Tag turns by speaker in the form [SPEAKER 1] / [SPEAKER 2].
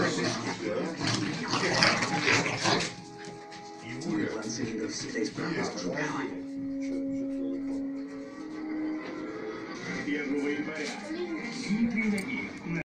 [SPEAKER 1] План цилиндров всегда исправно служил прямо.
[SPEAKER 2] 1 января